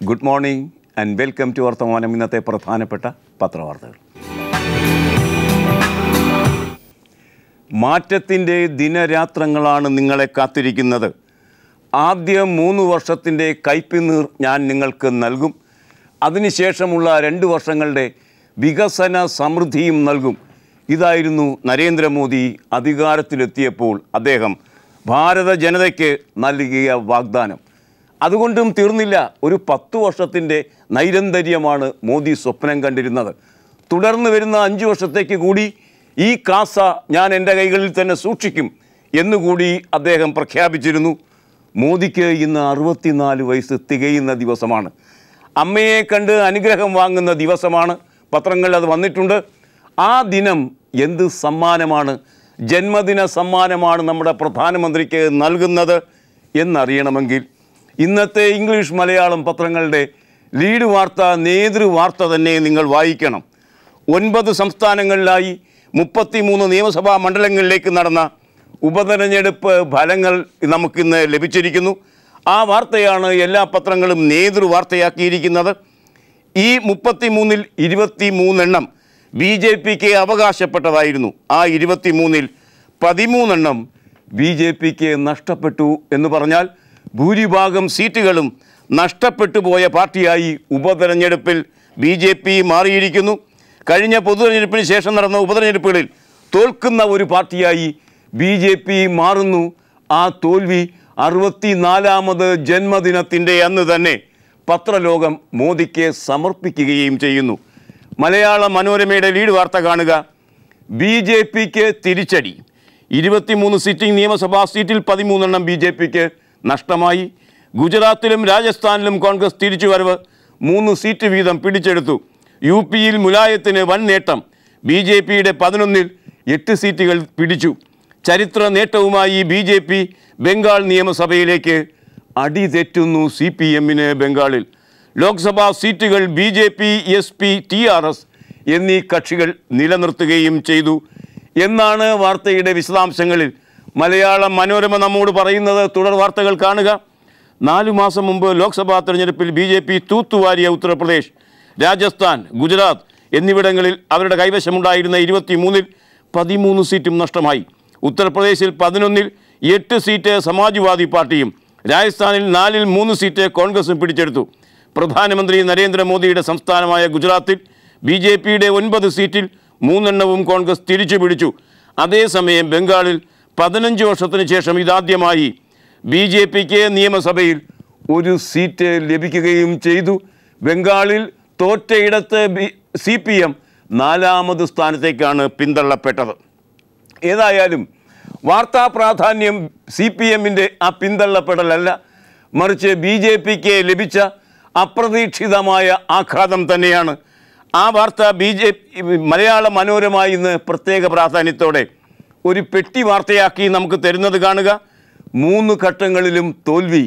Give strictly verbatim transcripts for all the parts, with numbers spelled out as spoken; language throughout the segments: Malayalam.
Good morning and welcome to Varthamanam ഇന്നത്തെ പ്രധാനപ്പെട്ട പത്രവാർത്തകൾ. മാറ്റത്തിൻ്റെ ദിനരാത്രങ്ങളാണ് നിങ്ങളെ കാത്തിരിക്കുന്നത്. ആദ്യ മൂന്ന് വർഷത്തിൻ്റെ കയ്പുനീർ ഞാൻ നിങ്ങൾക്ക് നൽകും. അതിനുശേഷമുള്ള രണ്ട് വർഷങ്ങളുടെ വികസന സമൃദ്ധിയും നൽകും. ഇതായിരുന്നു നരേന്ദ്രമോദി അധികാരത്തിലെത്തിയപ്പോൾ അദ്ദേഹം ഭാരത ജനതയ്ക്ക് നൽകിയ വാഗ്ദാനം. അതുകൊണ്ടും തീർന്നില്ല. ഒരു പത്തു വർഷത്തിൻ്റെ നൈരന്തര്യമാണ് മോദി സ്വപ്നം കണ്ടിരുന്നത്. തുടർന്ന് വരുന്ന അഞ്ച് വർഷത്തേക്ക് കൂടി ഈ കാസ ഞാൻ എൻ്റെ കൈകളിൽ തന്നെ സൂക്ഷിക്കും എന്നുകൂടി അദ്ദേഹം പ്രഖ്യാപിച്ചിരുന്നു. മോദിക്ക് ഇന്ന് അറുപത്തിനാല് വയസ്സ് തികയുന്ന ദിവസമാണ്. അമ്മയെ കണ്ട് അനുഗ്രഹം വാങ്ങുന്ന ദിവസമാണ്. പത്രങ്ങളിൽ അത് വന്നിട്ടുണ്ട്. ആ ദിനം എന്ത് സമ്മാനമാണ്, ജന്മദിന സമ്മാനമാണ് നമ്മുടെ പ്രധാനമന്ത്രിക്ക് നൽകുന്നത് എന്നറിയണമെങ്കിൽ ഇന്നത്തെ ഇംഗ്ലീഷ് മലയാളം പത്രങ്ങളുടെ ലീഡ് വാർത്ത, നേതൃവാർത്ത തന്നെ നിങ്ങൾ വായിക്കണം. ഒൻപത് സംസ്ഥാനങ്ങളിലായി മുപ്പത്തിമൂന്ന് നിയമസഭാ മണ്ഡലങ്ങളിലേക്ക് നടന്ന ഉപതെരഞ്ഞെടുപ്പ് ഫലങ്ങൾ നമുക്കിന്ന് ലഭിച്ചിരിക്കുന്നു. ആ വാർത്തയാണ് എല്ലാ പത്രങ്ങളും നേതൃവാർത്തയാക്കിയിരിക്കുന്നത്. ഈ മുപ്പത്തിമൂന്നിൽ ഇരുപത്തി മൂന്നെണ്ണം ബി ജെ പിക്ക് അവകാശപ്പെട്ടതായിരുന്നു. ആ ഇരുപത്തി മൂന്നിൽ പതിമൂന്നെണ്ണം ബി ജെ പിക്ക് നഷ്ടപ്പെട്ടു എന്ന് പറഞ്ഞാൽ ഭൂരിഭാഗം സീറ്റുകളും നഷ്ടപ്പെട്ടു പോയ പാർട്ടിയായി ഉപതെരഞ്ഞെടുപ്പിൽ ബി ജെ പി മാറിയിരിക്കുന്നു. കഴിഞ്ഞ പൊതുതെരഞ്ഞെടുപ്പിന് ശേഷം നടന്ന ഉപതെരഞ്ഞെടുപ്പുകളിൽ തോൽക്കുന്ന ഒരു പാർട്ടിയായി ബി ജെ പി മാറുന്നു. ആ തോൽവി അറുപത്തിനാലാമത് ജന്മദിനത്തിൻ്റെ അന്ന് തന്നെ പത്രലോകം മോദിക്ക് സമർപ്പിക്കുകയും ചെയ്യുന്നു. മലയാള മനോരമയുടെ ലീഡ് വാർത്ത കാണുക. ബി ജെ പിക്ക് തിരിച്ചടി. ഇരുപത്തിമൂന്ന് സിറ്റിംഗ് നിയമസഭാ സീറ്റിൽ പതിമൂന്നെണ്ണം ബി ജെ പിക്ക് നഷ്ടമായി. ഗുജറാത്തിലും രാജസ്ഥാനിലും കോൺഗ്രസ് തിരിച്ചുവരവ്. മൂന്ന് സീറ്റ് വീതം പിടിച്ചെടുത്തു. യു പിയിൽ മുലായത്തിന് വൻ നേട്ടം. ബി ജെ പിയുടെ പതിനൊന്നിൽ എട്ട് സീറ്റുകൾ പിടിച്ചു. ചരിത്ര നേട്ടവുമായി ബി ജെ പി ബംഗാൾ നിയമസഭയിലേക്ക്. അടി തെറ്റുന്നു സി പി എമ്മിന് ബംഗാളിൽ. ലോക്സഭാ സീറ്റുകൾ B J P, S P, T R S എന്നീ കക്ഷികൾ നിലനിർത്തുകയും ചെയ്തു എന്നാണ് വാർത്തയുടെ വിശദാംശങ്ങളിൽ മലയാള മനോരമ നമ്മോട് പറയുന്നത്. തുടർ വാർത്തകൾ കാണുക. നാലു മാസം മുമ്പ് ലോക്സഭാ തെരഞ്ഞെടുപ്പിൽ ബി ജെ പി തൂത്തുവാരിയ ഉത്തർപ്രദേശ്, രാജസ്ഥാൻ, ഗുജറാത്ത് എന്നിവിടങ്ങളിൽ അവരുടെ കൈവശമുണ്ടായിരുന്ന ഇരുപത്തി മൂന്നിൽ പതിമൂന്ന് സീറ്റും നഷ്ടമായി. ഉത്തർപ്രദേശിൽ പതിനൊന്നിൽ എട്ട് സീറ്റ് സമാജ്വാദി പാർട്ടിയും രാജസ്ഥാനിൽ നാലിൽ മൂന്ന് സീറ്റ് കോൺഗ്രസും പിടിച്ചെടുത്തു. പ്രധാനമന്ത്രി നരേന്ദ്രമോദിയുടെ സംസ്ഥാനമായ ഗുജറാത്തിൽ ബി ജെ പിയുടെ ഒൻപത് സീറ്റിൽ മൂന്നെണ്ണവും കോൺഗ്രസ് തിരിച്ചു പിടിച്ചു. അതേസമയം ബംഗാളിൽ പതിനഞ്ച് വർഷത്തിന് ശേഷം ഇതാദ്യമായി ബി ജെ പിക്ക് നിയമസഭയിൽ ഒരു സീറ്റ് ലഭിക്കുകയും ചെയ്തു. ബംഗാളിൽ തോറ്റയിടത്ത് ബി സി പി എം നാലാമത് സ്ഥാനത്തേക്കാണ് പിന്തള്ളപ്പെട്ടത്. ഏതായാലും വാർത്താ പ്രാധാന്യം സി പി എമ്മിൻ്റെ ആ പിന്തള്ളപ്പെടലല്ല, മറിച്ച് ബി ജെ പിക്ക് ലഭിച്ച അപ്രതീക്ഷിതമായ ആഘാതം തന്നെയാണ്. ആ വാർത്ത ബി ജെ മലയാള മനോരമ ഇന്ന് പ്രത്യേക പ്രാധാന്യത്തോടെ ഒരു പെട്ടി വാർത്തയാക്കി നമുക്ക് തരുന്നത് കാണുക. മൂന്ന് ഘട്ടങ്ങളിലും തോൽവി.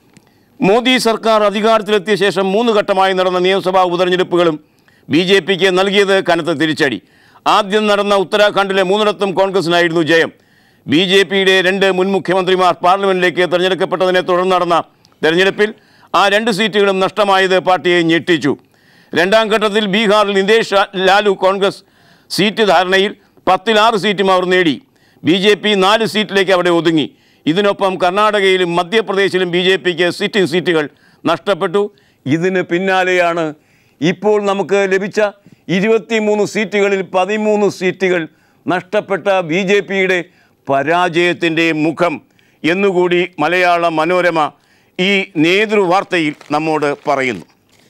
മോദി സർക്കാർ അധികാരത്തിലെത്തിയ ശേഷം മൂന്ന് ഘട്ടമായി നടന്ന നിയമസഭാ ഉപതെരഞ്ഞെടുപ്പുകളും ബി ജെ പിക്ക് നൽകിയത് കനത്ത തിരിച്ചടി. ആദ്യം നടന്ന ഉത്തരാഖണ്ഡിലെ മൂന്നിടത്തും കോൺഗ്രസിനായിരുന്നു ജയം. ബി ജെ പിയുടെ രണ്ട് മുൻ മുഖ്യമന്ത്രിമാർ പാർലമെൻറ്റിലേക്ക് തിരഞ്ഞെടുക്കപ്പെട്ടതിനെ തുടർന്ന് നടന്ന തെരഞ്ഞെടുപ്പിൽ ആ രണ്ട് സീറ്റുകളും നഷ്ടമായത് പാർട്ടിയെ ഞെട്ടിച്ചു. രണ്ടാം ഘട്ടത്തിൽ ബീഹാറിൽ നിതേഷ് ലാലു കോൺഗ്രസ് സീറ്റ് ധാരണയിൽ പത്തിൽ ആറ് സീറ്റും അവർ നേടി. ബി ജെ പി നാല് സീറ്റിലേക്ക് അവിടെ ഒതുങ്ങി. ഇതിനൊപ്പം കർണാടകയിലും മധ്യപ്രദേശിലും ബി ജെ പിക്ക് സിറ്റിംഗ് സീറ്റുകൾ നഷ്ടപ്പെട്ടു. ഇതിന് പിന്നാലെയാണ് ഇപ്പോൾ നമുക്ക് ലഭിച്ച ഇരുപത്തിമൂന്ന് സീറ്റുകളിൽ പതിമൂന്ന് സീറ്റുകൾ നഷ്ടപ്പെട്ട ബി ജെ പിയുടെ പരാജയത്തിൻ്റെ മുഖം എന്നുകൂടി മലയാള മനോരമ ഈ നേതൃവാർത്തയിൽ നമ്മോട് പറയുന്നു.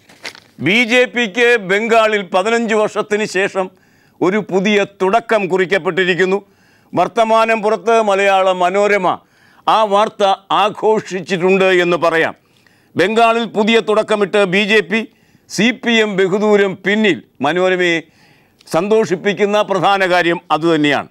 ബി ജെ പിക്ക് ബംഗാളിൽ പതിനഞ്ച് വർഷത്തിന് ശേഷം ഒരു പുതിയ തുടക്കം കുറിക്കപ്പെട്ടിരിക്കുന്നു. വർത്തമാനം പുറത്ത് മലയാള മനോരമ ആ വാർത്ത ആഘോഷിച്ചിട്ടുണ്ട് എന്ന് പറയാം. ബംഗാളിൽ പുതിയ തുടക്കമിട്ട് B J P, C P M ബഹുദൂരം പിന്നിൽ. മനോരമയെ സന്തോഷിപ്പിക്കുന്ന പ്രധാന കാര്യം അതുതന്നെയാണ്.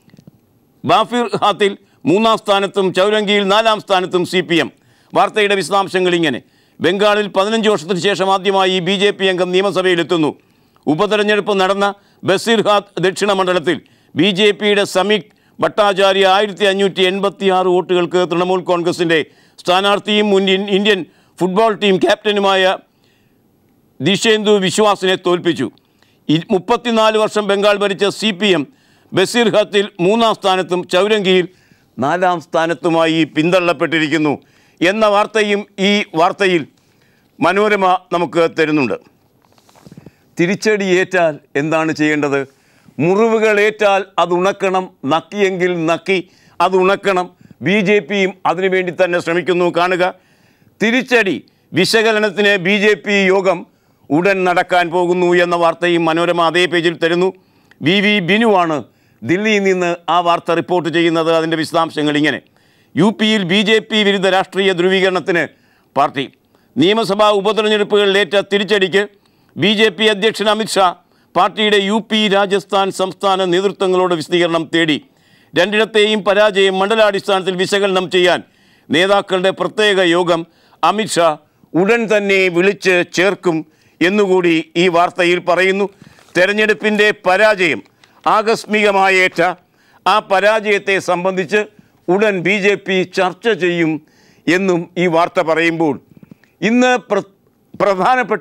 ബാഫിർഹാത്തിൽ മൂന്നാം സ്ഥാനത്തും ചൗരംഗിയിൽ നാലാം സ്ഥാനത്തും സി പി എം. വാർത്തയുടെ വിശദാംശങ്ങൾ ഇങ്ങനെ. ബംഗാളിൽ പതിനഞ്ച് വർഷത്തിന് ശേഷം ആദ്യമായി ബി ജെ പി അംഗം നിയമസഭയിലെത്തുന്നു. ഉപതെരഞ്ഞെടുപ്പ് നടന്ന ബസീർഹാത്ത് ദക്ഷിണ മണ്ഡലത്തിൽ ബി ജെ പിയുടെ സമീക് ഭട്ടാചാര്യ ആയിരത്തി അഞ്ഞൂറ്റി എൺപത്തി ആറ് വോട്ടുകൾക്ക് തൃണമൂൽ കോൺഗ്രസിൻ്റെ സ്ഥാനാർത്ഥിയും മുൻ ഇന്ത്യൻ ഫുട്ബോൾ ടീം ക്യാപ്റ്റനുമായ ദിശേന്ദു വിശ്വാസിനെ തോൽപ്പിച്ചു. മുപ്പത്തിനാല് വർഷം ബംഗാൾ ഭരിച്ച സി പി എം ബസീർഹത്തിൽ മൂന്നാം സ്ഥാനത്തും ചൗരംഗിയിൽ നാലാം സ്ഥാനത്തുമായി പിന്തള്ളപ്പെട്ടിരിക്കുന്നു എന്ന വാർത്തയും ഈ വാർത്തയിൽ മനോരമ നമുക്ക് തരുന്നുണ്ട്. തിരിച്ചടിയേറ്റാൽ എന്താണ് ചെയ്യേണ്ടത്? മുറിവുകൾ ഏറ്റാൽ അത് ഉണക്കണം, നക്കിയെങ്കിൽ നക്കി അത് ഉണക്കണം. ബി ജെ പിയും അതിനുവേണ്ടി തന്നെ ശ്രമിക്കുന്നു. കാണുക, തിരിച്ചടി വിശകലനത്തിന് ബി ജെ പി യോഗം ഉടൻ നടക്കാൻ പോകുന്നു എന്ന വാർത്തയും മനോരമ അതേ പേജിൽ തരുന്നു. വി വി ബിനുവാണ് ദില്ലിയിൽ നിന്ന് ആ വാർത്ത റിപ്പോർട്ട് ചെയ്യുന്നത്. അതിൻ്റെ വിശദാംശങ്ങൾ ഇങ്ങനെ: യു പിയിൽ ബി ജെ പി വിരുദ്ധ രാഷ്ട്രീയ ധ്രുവീകരണത്തിന് പാർട്ടി. നിയമസഭാ ഉപതെരഞ്ഞെടുപ്പുകളിലേറ്റ തിരിച്ചടിക്ക് ബി ജെ പി അധ്യക്ഷൻ അമിത്ഷാ പാർട്ടിയുടെ യു പി രാജസ്ഥാൻ സംസ്ഥാന നേതൃത്വങ്ങളോട് വിശദീകരണം തേടി. രണ്ടിടത്തെയും പരാജയം മണ്ഡലാടിസ്ഥാനത്തിൽ വിശകലനം ചെയ്യാൻ നേതാക്കളുടെ പ്രത്യേക യോഗം അമിത്ഷാ ഉടൻ തന്നെ വിളിച്ച് ചേർക്കും എന്നുകൂടി ഈ വാർത്തയിൽ പറയുന്നു. തെരഞ്ഞെടുപ്പിൻ്റെ പരാജയം ആകസ്മികമായേറ്റ ആ പരാജയത്തെ സംബന്ധിച്ച് ഉടൻ ബി ജെ പി ചർച്ച ചെയ്യും എന്നും ഈ വാർത്ത പറയുമ്പോൾ, ഇന്ന് പ്ര പ്രധാനപ്പെട്ട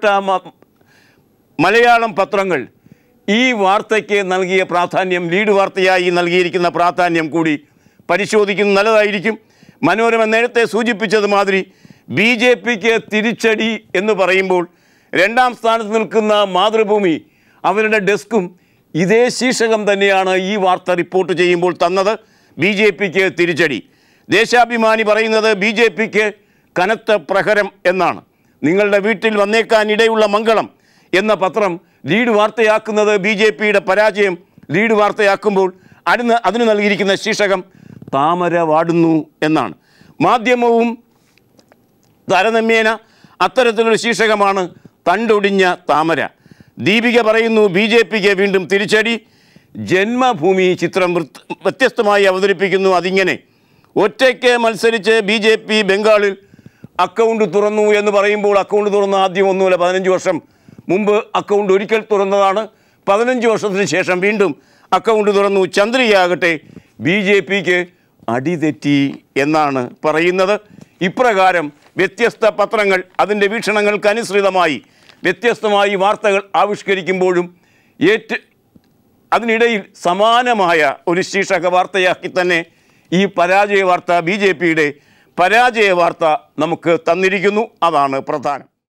മലയാളം പത്രങ്ങൾ ഈ വാർത്തയ്ക്ക് നൽകിയ പ്രാധാന്യം, ലീഡ് വാർത്തയായി നൽകിയിരിക്കുന്ന പ്രാധാന്യം കൂടി പരിശോധിക്കുന്നത് നല്ലതായിരിക്കും. മനോരമ നേരത്തെ സൂചിപ്പിച്ചതുമാതിരി ബി ജെ പിക്ക് തിരിച്ചടി എന്ന് പറയുമ്പോൾ രണ്ടാം സ്ഥാനത്ത് നിൽക്കുന്ന മാതൃഭൂമി അവരുടെ ഡെസ്കും ഇതേ ശീർഷകം തന്നെയാണ് ഈ വാർത്ത റിപ്പോർട്ട് ചെയ്യുമ്പോൾ തന്നത്. ബി ജെ പിക്ക് തിരിച്ചടി. ദേശാഭിമാനി പറയുന്നത് ബി ജെ പിക്ക് കനത്ത പ്രഹരം എന്നാണ്. നിങ്ങളുടെ വീട്ടിൽ വന്നേക്കാനിടയുള്ള മംഗളം എന്ന പത്രം ലീഡ് വാർത്തയാക്കുന്നത് ബി ജെ പിയുടെ പരാജയം ലീഡ് വാർത്തയാക്കുമ്പോൾ അതിന് അതിന് നൽകിയിരിക്കുന്ന ശീർഷകം താമര വാടുന്നു എന്നാണ്. മാധ്യമവും താരതമ്യേന അത്തരത്തിലൊരു ശീർഷകമാണ് തണ്ടൊടിഞ്ഞ താമര. ദീപിക പറയുന്നു ബി ജെ പിക്ക് വീണ്ടും തിരിച്ചടി. ജന്മഭൂമി ചിത്രം വ്യത്യസ്തമായി അവതരിപ്പിക്കുന്നു. അതിങ്ങനെ: ഒറ്റയ്ക്ക് മത്സരിച്ച് ബി ജെ പി ബംഗാളിൽ അക്കൗണ്ട് തുറന്നു എന്ന് പറയുമ്പോൾ, അക്കൗണ്ട് തുറന്ന ആദ്യം ഒന്നുമില്ല, പതിനഞ്ച് വർഷം മുമ്പ് അക്കൗണ്ട് ഒരിക്കൽ തുറന്നതാണ്. പതിനഞ്ച് വർഷത്തിന് ശേഷം വീണ്ടും അക്കൗണ്ട് തുറന്നു. ചന്ദ്രികയാകട്ടെ ബി ജെ പിക്ക് അടിതെറ്റി എന്നാണ് പറയുന്നത്. ഇപ്രകാരം വ്യത്യസ്ത പത്രങ്ങൾ അതിൻ്റെ വീക്ഷണങ്ങൾക്കനുസൃതമായി വ്യത്യസ്തമായി വാർത്തകൾ ആവിഷ്കരിക്കുമ്പോഴും ഏറ്റ് അതിനിടയിൽ സമാനമായ ഒരു ശീർഷക വാർത്തയാക്കി തന്നെ ഈ പരാജയ വാർത്ത, ബി ജെ പിയുടെ പരാജയ വാർത്ത നമുക്ക് തന്നിരിക്കുന്നു. അതാണ് പ്രധാനം.